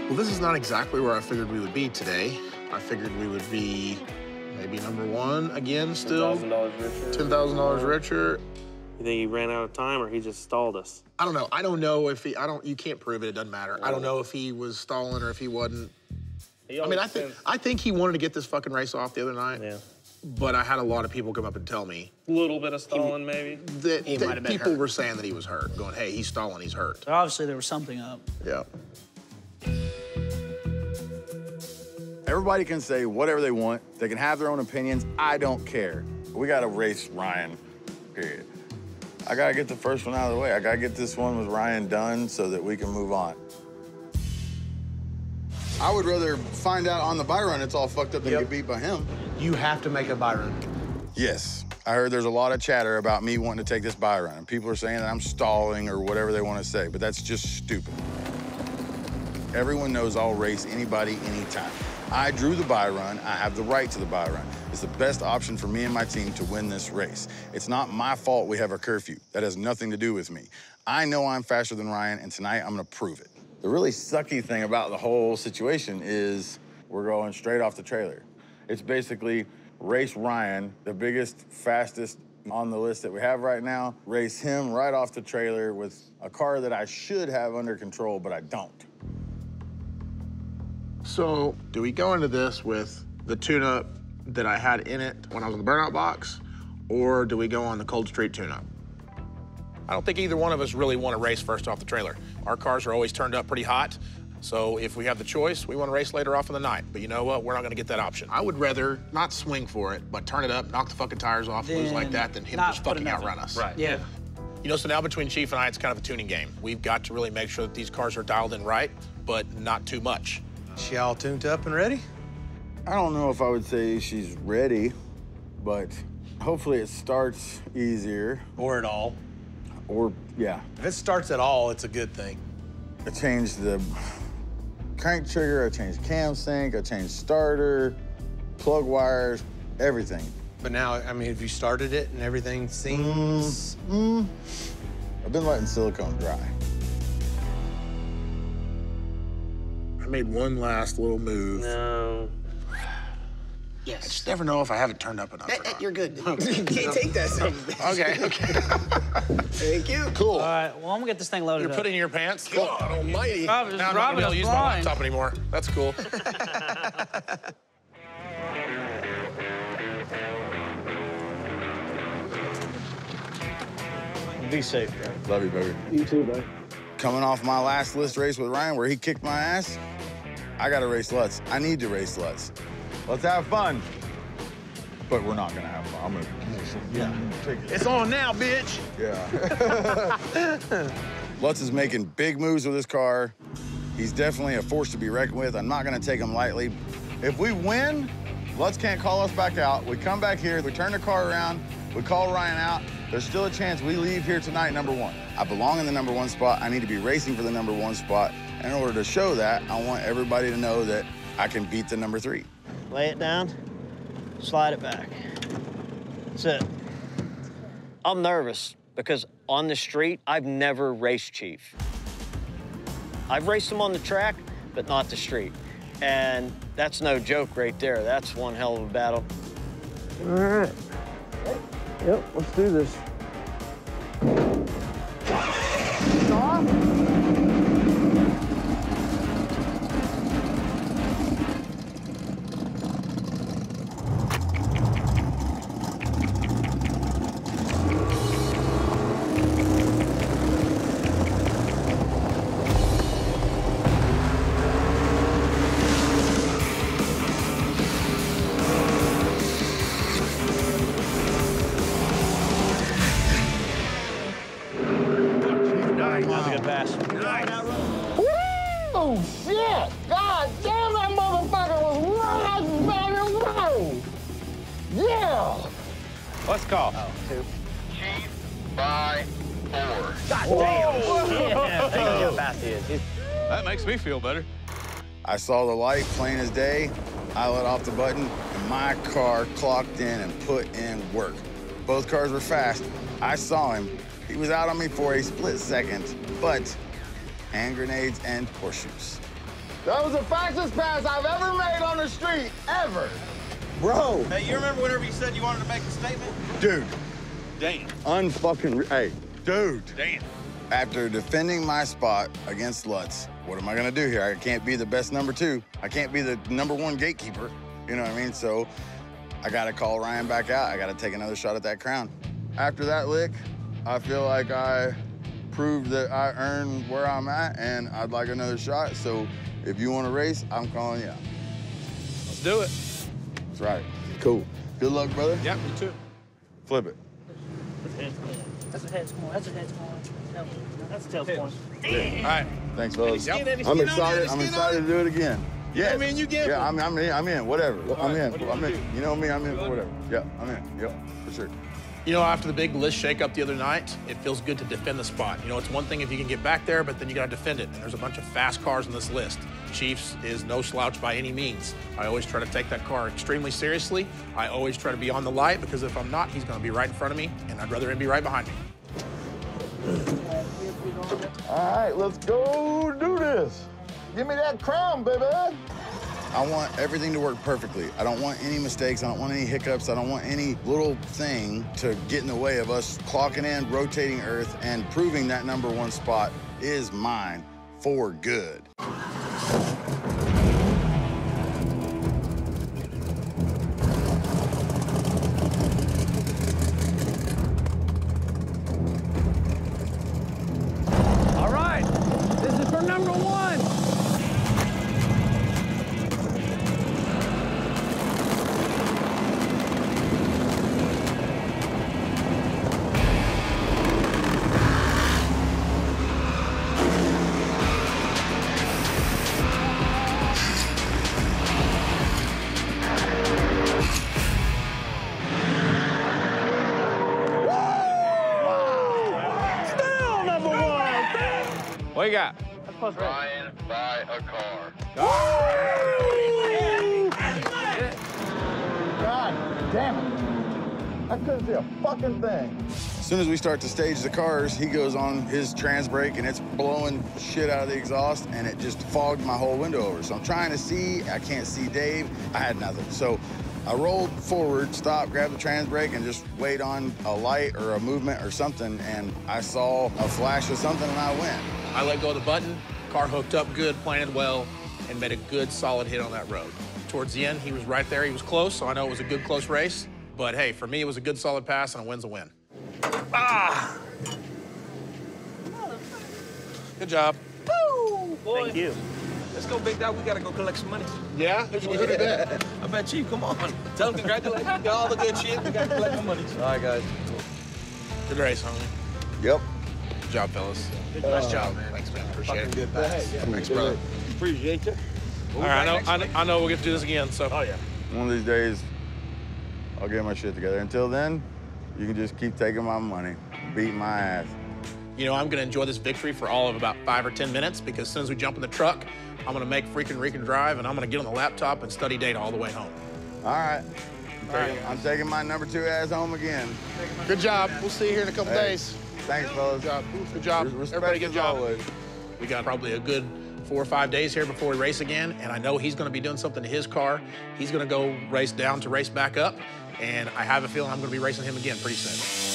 Well, this is not exactly where I figured we would be today. I figured we would be maybe #1 again still. $10,000 richer. $10,000 richer. You think he ran out of time or he just stalled us? I don't know. I don't know if he, you can't prove it, it doesn't matter. I don't know if he was stalling or if he wasn't. I mean, I think he wanted to get this fucking race off the other night. Yeah. But I had a lot of people come up and tell me. A little bit of stalling, maybe? That people were saying that he was hurt, going, hey, he's stalling, he's hurt. Obviously, there was something up. Yeah. Everybody can say whatever they want. They can have their own opinions. I don't care. We got to race Ryan, period. I got to get the first one out of the way. I got to get this one with Ryan done so that we can move on. I would rather find out on the buy run it's all fucked up than get beat by him. You have to make a buy run. Yes. I heard there's a lot of chatter about me wanting to take this buy run. And people are saying that I'm stalling or whatever they want to say, but that's just stupid. Everyone knows I'll race anybody, anytime. I drew the buy run. I have the right to the buy run. It's the best option for me and my team to win this race. It's not my fault we have a curfew. That has nothing to do with me. I know I'm faster than Ryan, and tonight I'm gonna prove it. The really sucky thing about the whole situation is we're going straight off the trailer. It's basically race Ryan, the biggest, fastest on the list that we have right now, race him right off the trailer with a car that I should have under control, but I don't. So, do we go into this with the tune-up that I had in it when I was in the burnout box, or do we go on the Cold Street tune-up? I don't think either one of us really want to race first off the trailer. Our cars are always turned up pretty hot, so if we have the choice, we want to race later off in the night. But you know what? We're not going to get that option. I would rather not swing for it, but turn it up, knock the fucking tires off, lose like that, than him just fucking outrun us. Right. Yeah. You know, so now between Chief and I, it's kind of a tuning game. We've got to really make sure that these cars are dialed in right, but not too much. She all tuned up and ready? I don't know if I would say she's ready, but hopefully it starts easier. Or at all. Or, yeah. If it starts at all, it's a good thing. I changed the crank trigger, I changed cam sync, I changed starter, plug wires, everything. But now, I mean, if you started it and everything seems... I've been letting silicone dry. I made one last little move. No. I just never know if I have it turned up enough or not. You're good. You can't take that something. Okay. Thank you. Cool. All right, well, I'm gonna get this thing loaded You're up. putting in your pants? God almighty. Rob, Now I'm not gonna be able to use my laptop anymore. That's cool. Be safe, bro. Love you, baby. You too, bro. Coming off my last list race with Ryan where he kicked my ass, I gotta race Lutz. I need to race Lutz. Let's have fun. But we're not gonna have fun. I'm gonna It's on now, bitch! Yeah. Lutz is making big moves with his car. He's definitely a force to be reckoned with. I'm not gonna take him lightly. If we win, Lutz can't call us back out. We come back here, we turn the car around, we call Ryan out. There's still a chance we leave here tonight #1. I belong in the #1 spot. I need to be racing for the #1 spot. And in order to show that, I want everybody to know that I can beat the #3. Lay it down, slide it back. That's it. I'm nervous because on the street, I've never raced Chief. I've raced him on the track, but not the street. And that's no joke right there. That's one hell of a battle. All right. Yep, let's do this. Oh, shit! God damn, that motherfucker was right back and road! Yeah! Let's call. Oh, 2. Chief by 4. God damn! Yeah, thank you how fast he is. That makes me feel better. I saw the light plain as day. I let off the button, and my car clocked in and put in work. Both cars were fast. I saw him. He was out on me for a split second, but hand grenades and horseshoes. That was the fastest pass I've ever made on the street, ever. Bro. Hey, you remember whenever you said you wanted to make a statement? Dude. Damn. Unfucking, hey, dude. Damn. After defending my spot against Lutz, what am I gonna do here? I can't be the best number 2. I can't be the number 1 gatekeeper. You know what I mean? So I gotta call Ryan back out. I gotta take another shot at that crown. After that lick, I feel like I proved that I earned where I'm at, and I'd like another shot. So if you want to race, I'm calling you out. Let's do it. That's right. Cool. Good luck, brother. Yeah, you too. Flip it. That's a head's going. That's a head's going. That's a tail's going. All right. Thanks, fellas. Yep. I'm excited. I'm excited to do it again. Yeah. I mean, you get Yeah, I'm in. Whatever. I'm in. what I'm in. You know me. I'm in for whatever. Yeah, I'm in. Yep, for sure. You know, after the big list shakeup the other night, it feels good to defend the spot. You know, it's one thing if you can get back there, but then you got to defend it. And there's a bunch of fast cars on this list. Chiefs is no slouch by any means. I always try to take that car extremely seriously. I always try to be on the light, because if I'm not, he's going to be right in front of me, and I'd rather him be right behind me. All right, let's go do this. Give me that crown, baby. I want everything to work perfectly. I don't want any mistakes. I don't want any hiccups. I don't want any little thing to get in the way of us clocking in, rotating Earth, and proving that number 1 spot is mine for good. All right, this is for number 1. Still number 1. What you got? Ryan, buy a car. God damn it. I couldn't see a fucking thing. As soon as we start to stage the cars, he goes on his trans brake, and it's blowing shit out of the exhaust, and it just fogged my whole window over. So I'm trying to see. I can't see Dave. I had nothing. So I rolled forward, stopped, grabbed the trans brake, and just wait on a light or a movement or something, and I saw a flash of something, and I went. I let go of the button, car hooked up good, planted well, and made a good, solid hit on that road. Towards the end, he was right there. He was close, so I know it was a good, close race. But hey, for me, it was a good, solid pass, and a win's a win. Ah! Good job. Woo! Thank you. Let's go, big dog. We gotta go collect some money. Yeah? Who did that? I bet Chief, come on. Tell him congratulations. Got all the good shit. We gotta collect some money. All right, guys. Good race, homie. Yep. Good job, fellas. Nice job, man. Thanks, man. Appreciate it. Good pass. Thanks, brother. Appreciate you. All right, I know we'll get to do this again, so. Oh, yeah. One of these days, I'll get my shit together. Until then, you can just keep taking my money, beating my ass. You know, I'm gonna enjoy this victory for all of about 5 or 10 minutes, because as soon as we jump in the truck, I'm gonna make freaking Rican drive, and I'm gonna get on the laptop and study data all the way home. All right. I'm taking my number 2 ass home again. Good job. We'll see you here in a couple days. Thanks, fellas. Good job. Good job. Respect Everybody, good as job. always. We got probably a good 4 or 5 days here before we race again, and I know he's gonna be doing something to his car. He's gonna go race down to race back up, and I have a feeling I'm gonna be racing him again pretty soon.